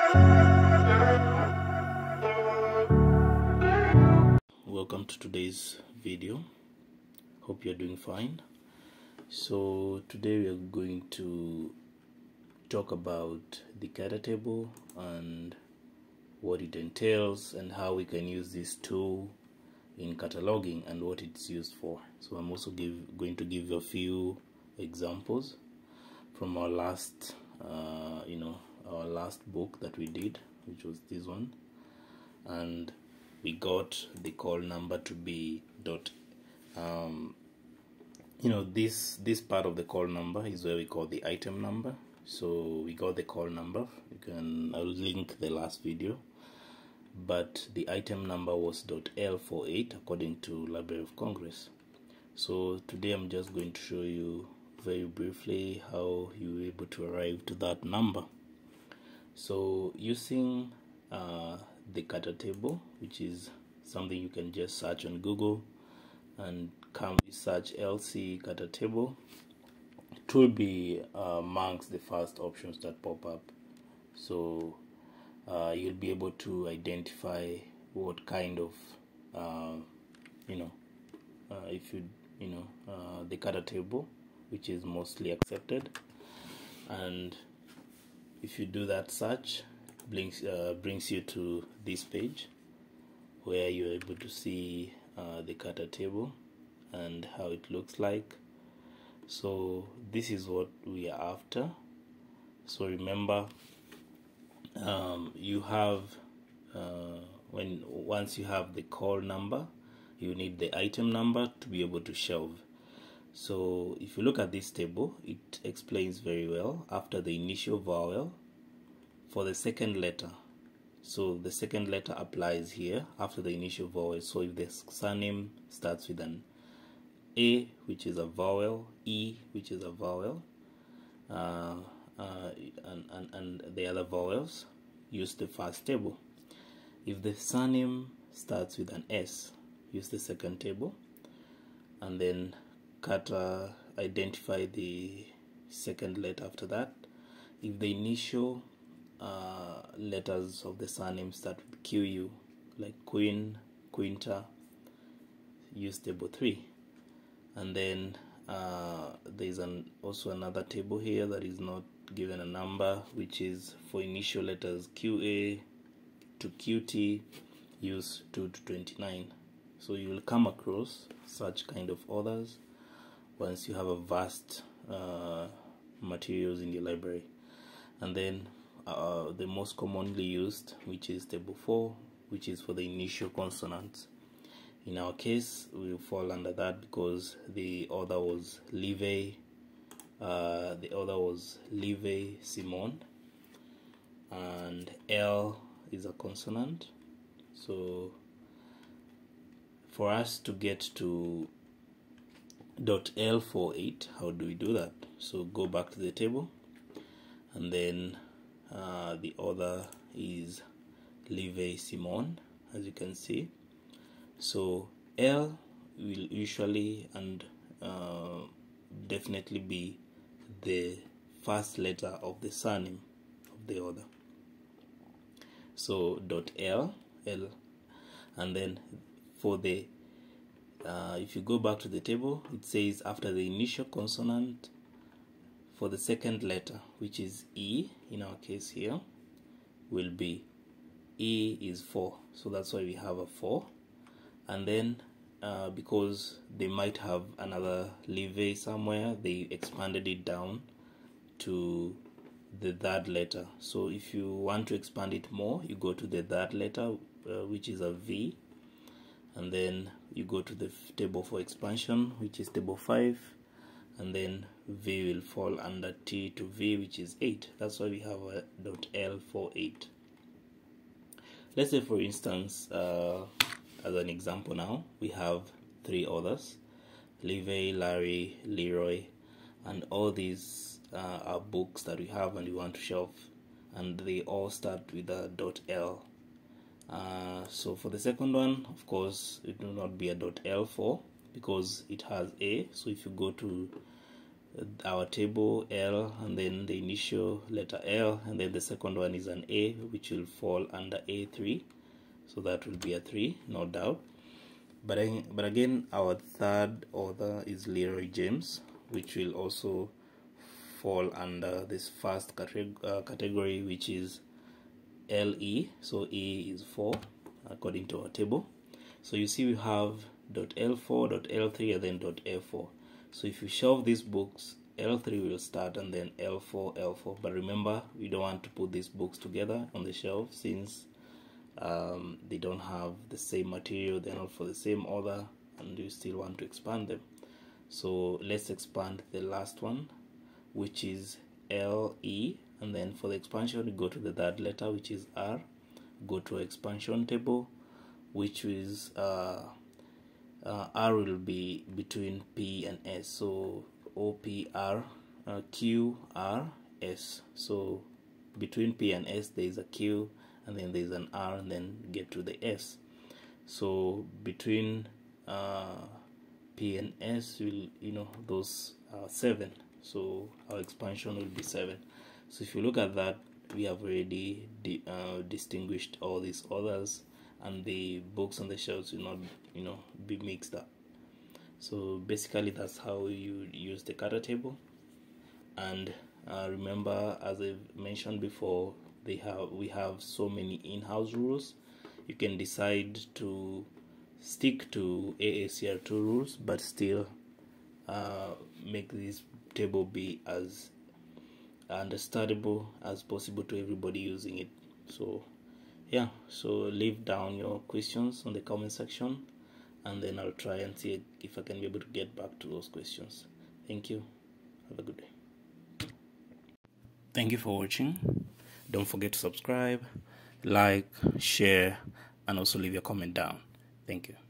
Welcome to today's video. Hope you're doing fine. So today we are going to talk about the kata table and what it entails and how we can use this tool in cataloging and what it's used for. So I'm also going to give you a few examples from our last our last book that we did, which was this one, and we got the call number to be this part of the call number is where we call the item number. So we got the call number. I'll link the last video, but the item number was .L48 according to Library of Congress. So today I'm just going to show you very briefly how you were able to arrive to that number. So using the kata table, which is something you can just search on Google and search LC kata table, it will be amongst the first options that pop up. So you'll be able to identify what kind of the kata table which is mostly accepted, and if you do that search, brings you to this page where you're able to see the kata table and how it looks like. So this is what we are after. So remember, you have once you have the call number, you need the item number to be able to shelve. So if you look at this table, it explains very well after the initial vowel for the second letter. So the second letter applies here after the initial vowel. So if the surname starts with an A, which is a vowel, E, which is a vowel, and the other vowels, use the first table. If the surname starts with an S, use the second table, and then identify the second letter after that. If the initial letters of the surname start with QU, like Queen, Quinta, use table 3. And then there's also another table here that is not given a number, which is for initial letters QA to QT, use 2 to 29. So you will come across such kind of orders once you have a vast materials in your library. And then the most commonly used, which is table 4, which is for the initial consonants. In our case, we will fall under that because the order was Live, Simon, and L is a consonant. So for us to get to .L48, how do we do that? So go back to the table, and then the order is Live, Simon, as you can see. So L will usually and definitely be the first letter of the surname of the order. So L, and then for the if you go back to the table, it says after the initial consonant for the second letter, which is E in our case here, will be E is 4. So that's why we have a 4. And then because they might have another Live somewhere, they expanded it down to the third letter. So if you want to expand it more, you go to the third letter, which is a V, and then you go to the table for expansion, which is table 5, and then V will fall under T to V, which is 8. That's why we have a .L48. Let's say, for instance, as an example now, we have 3 others, Live, Larry, Leroy, and all these are books that we have and we want to shelve, and they all start with a .L. So for the second one, of course, it will not be a .L4 because it has A. So if you go to our table L, and then the initial letter L, and then the second one is an A, which will fall under A3, so that will be a 3, no doubt. But again, our third author is Leroy James, which will also fall under this first category, which is LE. So E is 4 according to our table. So you see we have .L4, .L3, and then .F4. So if you shelve these books, L3 will start and then L4, L4. But remember, we don't want to put these books together on the shelf, since they don't have the same material, they're not for the same author, and you still want to expand them. So let's expand the last one, which is LE, and then for the expansion we go to the third letter, which is R, go to expansion table, which is R will be between P and S, so OPR, QR, S. So between P and S there is a Q, and then there's an R, and then get to the S. So between P and S, will those are 7. So our expansion will be 7. So if you look at that, we have already distinguished all these others, and the books on the shelves will not be mixed up. So basically that's how you use the kata table. And remember, as I've mentioned before, we have so many in-house rules. You can decide to stick to AACR 2 rules, but still make this table be as understandable as possible to everybody using it. So yeah, so leave down your questions on the comment section, and then I'll try and see if I can be able to get back to those questions. Thank you. Have a good day. Thank you for watching. Don't forget to subscribe, like, share, and also leave your comment down. Thank you.